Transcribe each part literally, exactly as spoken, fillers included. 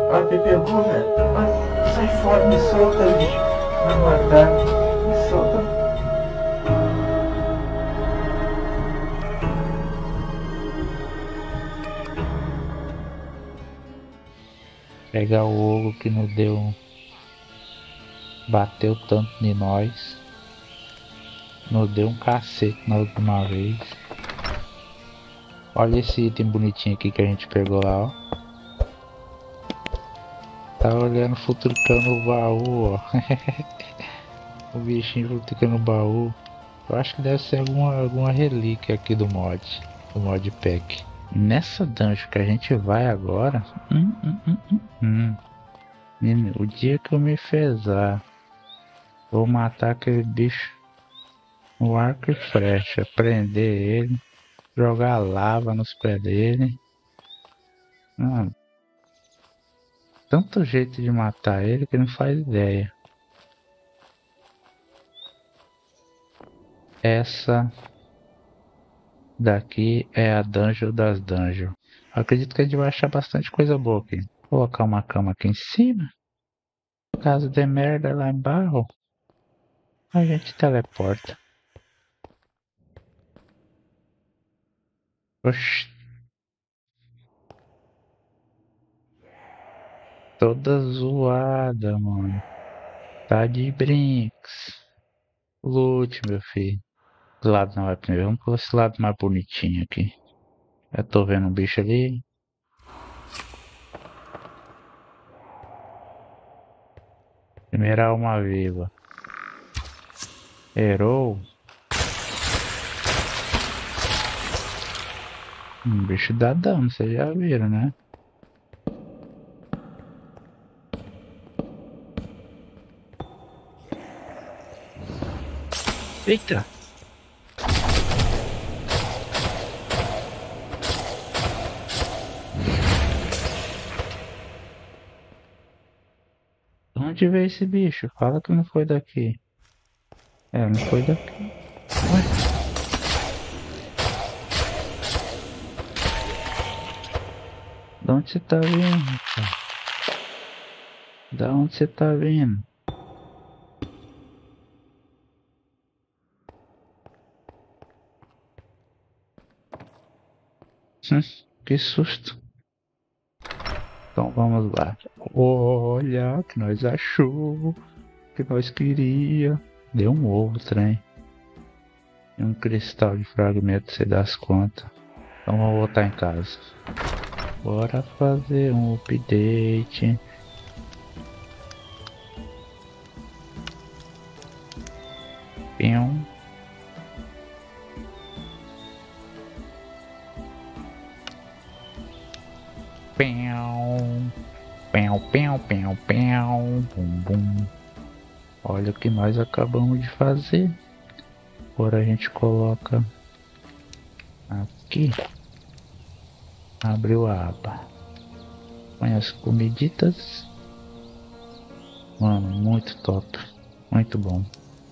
Ai, me pegou, velho. Ai, sai fora, me solta, bicho. Vai matar. Me solta. Pegar o ogro que nos deu. Bateu tanto em nós. Nos deu um cacete na última vez. Olha esse item bonitinho aqui que a gente pegou lá, ó. Tá olhando, futucando o baú, ó. O bichinho futucando o baú. Eu acho que deve ser alguma, alguma relíquia aqui do mod. Do mod pack. Nessa dungeon que a gente vai agora. Hum, hum, hum, hum, hum. Menino, o dia que eu me fezar, vou matar aquele bicho no arco e flecha. Prender ele. Jogar lava nos pés dele. Mano, tanto jeito de matar ele que não faz ideia. Essa daqui é a dungeon das dungeons. Acredito que a gente vai achar bastante coisa boa aqui. Vou colocar uma cama aqui em cima. Caso dê merda lá embaixo, a gente teleporta. Oxi. Toda zoada, mano. Tá de brinks. Lute, meu filho. Esse lado não vai primeiro. Vamos por esse lado mais bonitinho aqui. Eu tô vendo um bicho ali. Primeira alma viva. Herou. Um bicho dá dano, vocês já viram, né? Eita! De onde veio esse bicho? Fala que não foi daqui. É, não foi daqui. Ué? De onde você tá vindo, rapaz? Da onde você tá vindo? Hum, que susto. Então vamos lá. Olha o que nós achou. O que nós queria. Deu um ovo, trem. E um cristal de fragmento, você dá as contas. Então vamos voltar em casa. Bora fazer um update. Pium. Pium. Pium, pium, pium, pium. Bum, bum. Olha o que nós acabamos de fazer. Agora a gente coloca aqui. Abriu a aba. Põe as comiditas. Mano, muito top. Muito bom.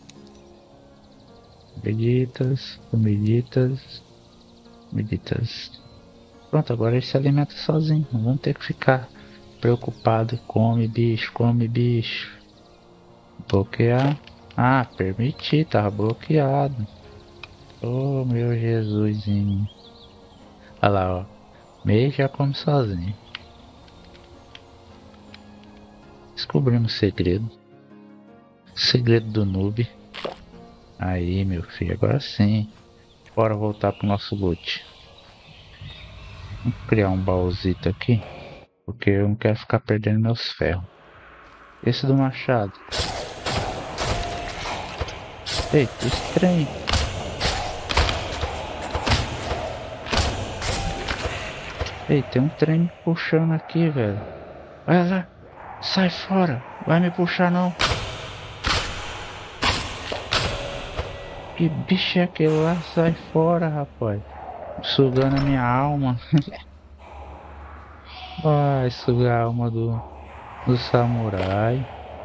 Comiditas, comiditas, comiditas. Pronto, agora ele se alimenta sozinho. Não vamos ter que ficar preocupado. Come bicho, come bicho. Bloquear. Ah, permitir, tava bloqueado. Oh meu Jesusinho. Olha lá, ó. Meio já come sozinho. Descobrimos o segredo. Segredo do noob. Aí, meu filho, agora sim. Bora voltar pro nosso loot. Vamos criar um baúzito aqui. Porque eu não quero ficar perdendo meus ferros. Esse do machado. Eita, estranho. Ei, tem um trem me puxando aqui, velho. Olha lá. Sai fora. Vai me puxar não. Que bicho é aquele lá? Sai fora, rapaz. Sugando a minha alma. Vai sugar a alma do, do samurai.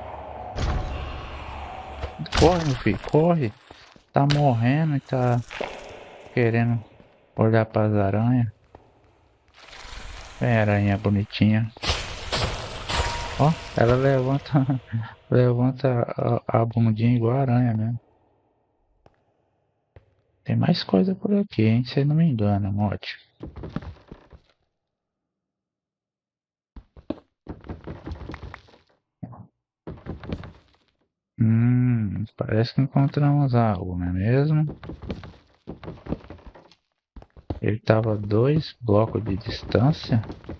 Corre, meu filho, corre. Tá morrendo e tá querendo olhar para as aranhas. Vem, aranha bonitinha. Ó, ela levanta, levanta a, a bundinha igual a aranha mesmo. Tem mais coisa por aqui, hein? Se eu não me engano, Mote. Hum, parece que encontramos algo, não é mesmo? Ele tava a dois blocos de distância.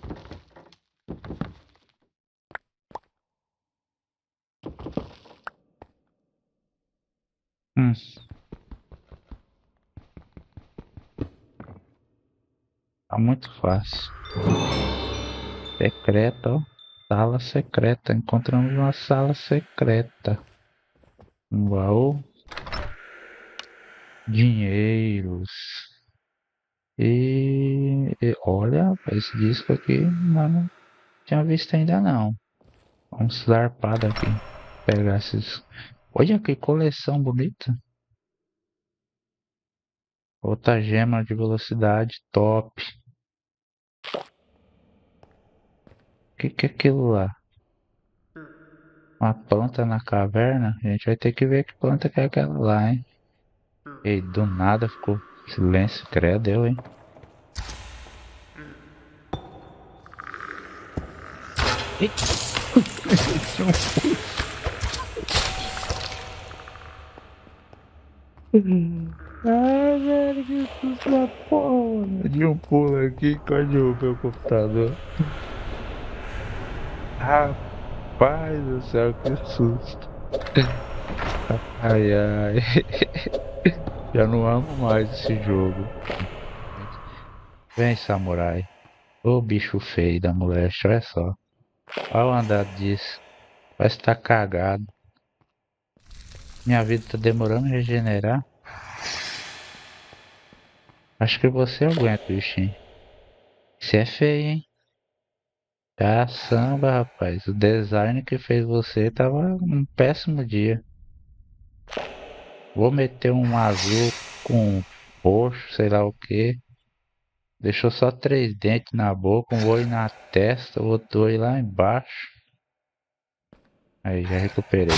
Hum. Tá muito fácil. Secreta, ó. Sala secreta. Encontramos uma sala secreta. Um baú. Dinheiros. E, e olha, esse disco aqui não, não tinha visto ainda não. Vamos zarpar daqui. Pegar esses. Olha que coleção bonita. Outra gema de velocidade top. O que, que é aquilo lá? Uma planta na caverna? A gente vai ter que ver que planta que é aquela lá, hein? E do nada ficou silêncio, credo, eu, hein? Ih! Ai, velho, que susto da porra, mano. De um pulo aqui, quase derrubei o computador. Rapaz do céu, que susto. Ai, ai. Já não amo mais esse jogo. Vem, samurai. Ô bicho feio da moleste, olha só. Olha o andar disso. Parece que tá cagado. Minha vida tá demorando a regenerar. Acho que você aguenta, bichinho. Isso é feio, hein? Tá samba, rapaz. O design que fez você tava um péssimo dia. Vou meter um azul com roxo, sei lá o que. Deixou só três dentes na boca, um olho na testa, o outro olho lá embaixo. Aí, já recuperei.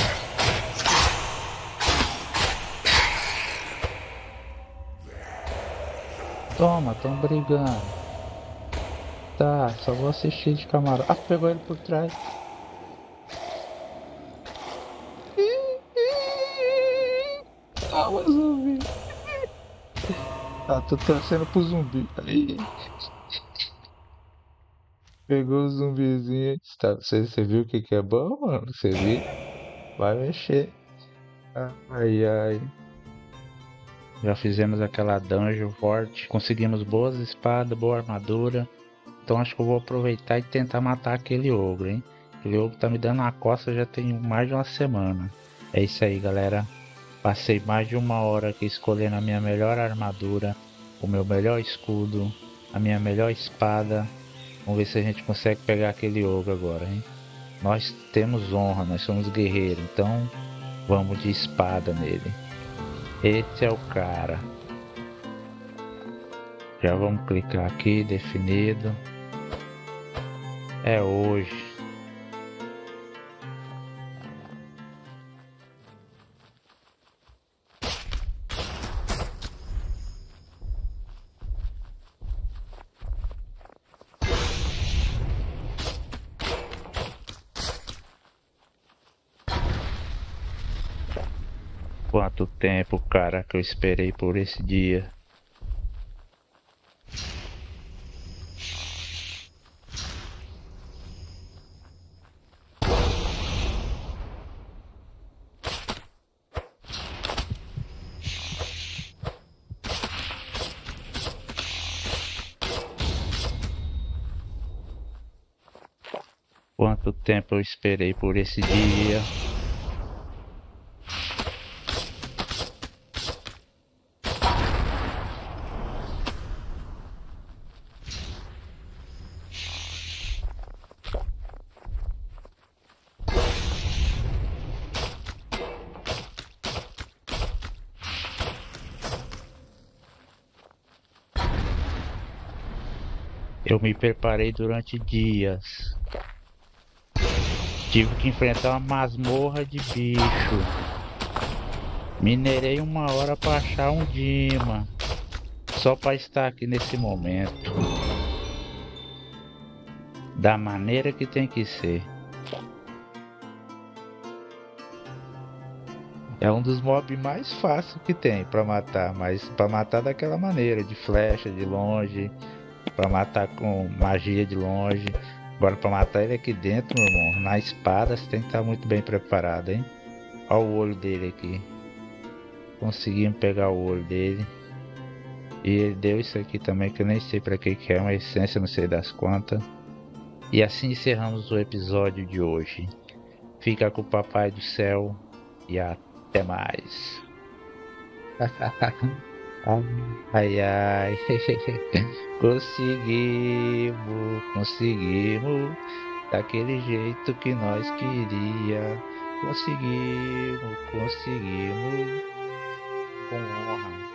Toma, tão brigando. Tá, só vou assistir de camarão. Ah, pegou ele por trás. Calma, zumbi. Ah, tô torcendo pro zumbi. Aí. Pegou o zumbizinho. Tá, você, você viu o que que é bom, mano? Você viu? Vai mexer. Ai, ai. Já fizemos aquela dungeon forte. Conseguimos boas espadas, boa armadura. Então acho que eu vou aproveitar e tentar matar aquele ogro, hein? Aquele ogro tá me dando a costa já tem mais de uma semana. É isso aí, galera. Passei mais de uma hora aqui escolhendo a minha melhor armadura, o meu melhor escudo, a minha melhor espada. Vamos ver se a gente consegue pegar aquele ogro agora, hein? Nós temos honra, nós somos guerreiros, então vamos de espada nele. Esse é o cara. Já vamos clicar aqui, definido. É hoje. Quanto tempo, cara, que eu esperei por esse dia. Quanto tempo eu esperei por esse dia. Eu me preparei durante dias. Tive que enfrentar uma masmorra de bicho. Minerei uma hora pra achar um Dima. Só pra estar aqui nesse momento. Da maneira que tem que ser. É um dos mobs mais fáceis que tem pra matar, mas pra matar daquela maneira, de flecha, de longe, pra matar com magia de longe. Agora pra matar ele aqui dentro, meu irmão, na espada você tem que estar muito bem preparado, hein? Olha o olho dele aqui. Conseguimos pegar o olho dele. E ele deu isso aqui também, que eu nem sei pra que que é, uma essência, não sei das quantas. E assim encerramos o episódio de hoje. Fica com o Papai do Céu e até mais. Ai ai, conseguimos, conseguimos, daquele jeito que nós queria. Conseguimos, conseguimos, com honra.